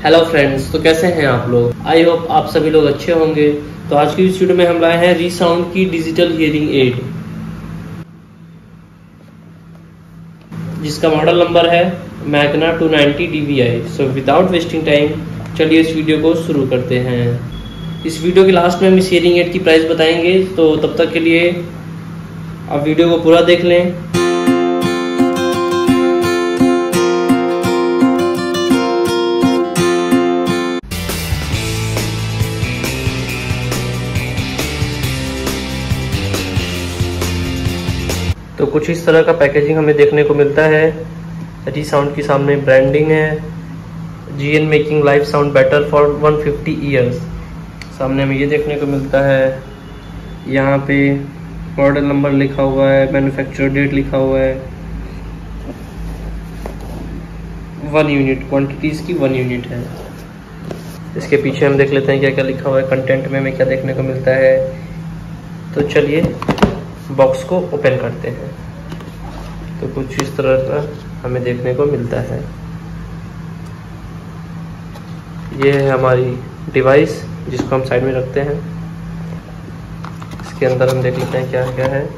Hello friends, तो कैसे हैं आप लोग। आई होप आप सभी लोग अच्छे होंगे। तो आज की इस वीडियो में हम लाए हैं रीसाउंड की डिजिटल हियरिंग एड, जिसका मॉडल नंबर है Magna 290 DVI। So without wasting time चलिए इस वीडियो को शुरू करते हैं। इस वीडियो के लास्ट में हम इस हियरिंग एड की प्राइस बताएंगे, तो तब तक के लिए आप वीडियो को पूरा देख लें। तो कुछ इस तरह का पैकेजिंग हमें देखने को मिलता है। रीसाउंड की सामने ब्रांडिंग है, GN making live sound better for 150 years. सामने हमें ये देखने को मिलता है। यहाँ पे मॉडल नंबर लिखा हुआ है, मैन्युफैक्चर डेट लिखा हुआ है, 1 यूनिट, क्वांटिटीज़ की 1 यूनिट है। इसके पीछे हम देख लेते हैं क्या क्या लिखा हुआ है, कंटेंट में हमें क्या देखने को मिलता है। तो चलिए बॉक्स को ओपन करते हैं। तो कुछ इस तरह का हमें देखने को मिलता है। ये है हमारी डिवाइस, जिसको हम साइड में रखते हैं। इसके अंदर हम देख लेते हैं क्या क्या है।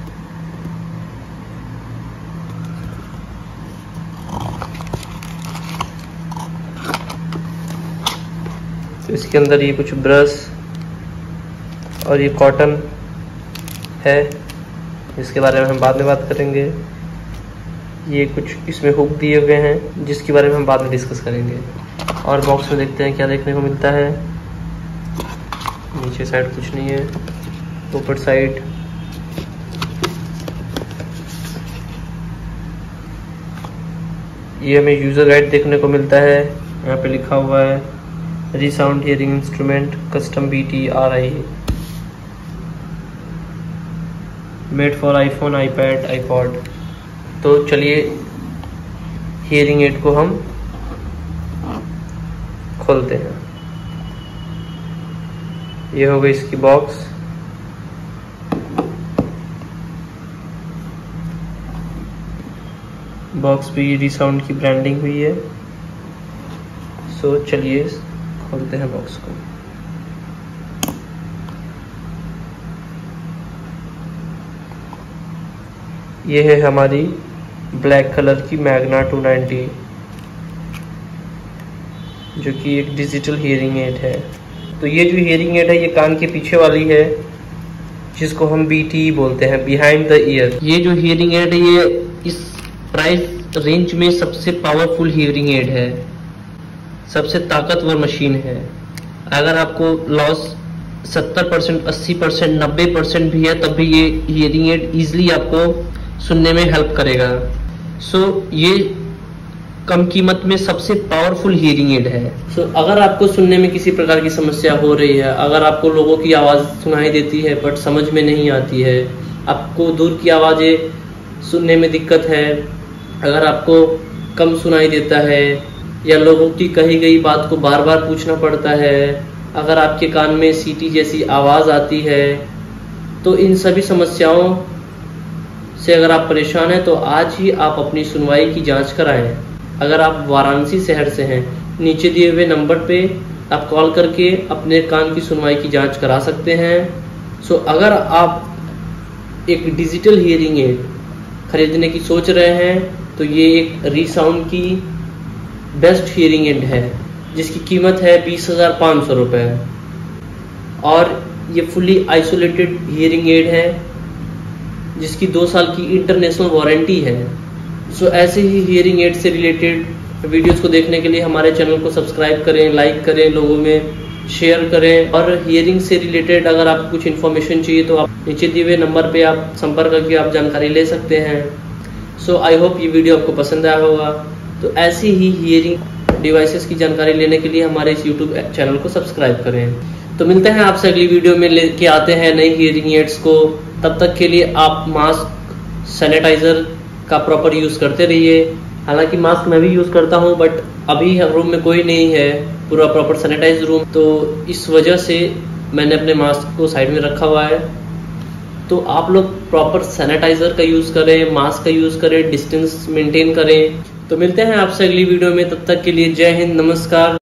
तो इसके अंदर ये कुछ ब्रश और ये कॉटन है, इसके बारे में हम बाद में बात करेंगे। ये कुछ इसमें हुक दिए हुए हैं, जिसके बारे में हम बाद में डिस्कस करेंगे। और बॉक्स में देखते हैं क्या देखने को मिलता है। नीचे साइड कुछ नहीं है, ऊपर साइड ये हमें यूज़र गाइड देखने को मिलता है। यहाँ पे लिखा हुआ है ReSound hearing instrument custom BT RI made for iPhone, iPad, iPod। तो चलिए हियरिंग एड को हम खोलते हैं। ये हो गई इसकी बॉक्स। बॉक्स पे रीसाउंड की ब्रांडिंग हुई है। सो चलिए खोलते हैं बॉक्स को। ये है हमारी ब्लैक कलर की मैग्ना 290, जो कि एक डिजिटल हियरिंग एड है। तो ये जो हियरिंग एड है, ये कान के पीछे वाली है, जिसको हम BT बोलते हैं, बिहाइंड द ईयर। ये जो हियरिंग एड है, ये इस प्राइस रेंज में सबसे पावरफुल हियरिंग एड है, सबसे ताकतवर मशीन है। अगर आपको लॉस 70%, 80%, 90% भी है, तब भी ये हियरिंग एड ईजिली आपको सुनने में हेल्प करेगा। सो ये कम कीमत में सबसे पावरफुल हियरिंग एड है। सो अगर आपको सुनने में किसी प्रकार की समस्या हो रही है, अगर आपको लोगों की आवाज़ सुनाई देती है बट समझ में नहीं आती है, आपको दूर की आवाज़ें सुनने में दिक्कत है, अगर आपको कम सुनाई देता है या लोगों की कही गई बात को बार बार पूछना पड़ता है, अगर आपके कान में सीटी जैसी आवाज़ आती है, तो इन सभी समस्याओं से अगर आप परेशान हैं तो आज ही आप अपनी सुनवाई की जांच कराएं। अगर आप वाराणसी शहर से हैं, नीचे दिए हुए नंबर पे आप कॉल करके अपने कान की सुनवाई की जांच करा सकते हैं। सो अगर आप एक डिजिटल हियरिंग एड खरीदने की सोच रहे हैं, तो ये एक रीसाउंड की बेस्ट हियरिंग एड है, जिसकी कीमत है 20,500 रुपये। और ये फुली आइसोलेटेड हियरिंग एड है, जिसकी 2 साल की इंटरनेशनल वारंटी है। सो ऐसे ही हियरिंग एड से रिलेटेड वीडियोस को देखने के लिए हमारे चैनल को सब्सक्राइब करें, लाइक करें, लोगों में शेयर करें। और हियरिंग से रिलेटेड अगर आपको कुछ इन्फॉर्मेशन चाहिए तो आप नीचे दिए हुए नंबर पे आप संपर्क करके आप जानकारी ले सकते हैं। सो आई होप ये वीडियो आपको पसंद आया होगा। तो ऐसी ही हियरिंग डिवाइसेस की जानकारी लेने के लिए हमारे इस यूट्यूब चैनल को सब्सक्राइब करें। तो मिलते हैं आपसे अगली वीडियो में, लेके आते हैं नई हियरिंग एड्स को। तब तक के लिए आप मास्क, सैनिटाइजर का प्रॉपर यूज़ करते रहिए। हालांकि मास्क मैं भी यूज़ करता हूं, बट अभी रूम में कोई नहीं है, पूरा प्रॉपर सैनिटाइज रूम, तो इस वजह से मैंने अपने मास्क को साइड में रखा हुआ है। तो आप लोग प्रॉपर सैनिटाइजर का यूज़ करें, मास्क का यूज़ करें, डिस्टेंस मेंटेन करें। तो मिलते हैं आपसे अगली वीडियो में, तब तक के लिए जय हिंद, नमस्कार।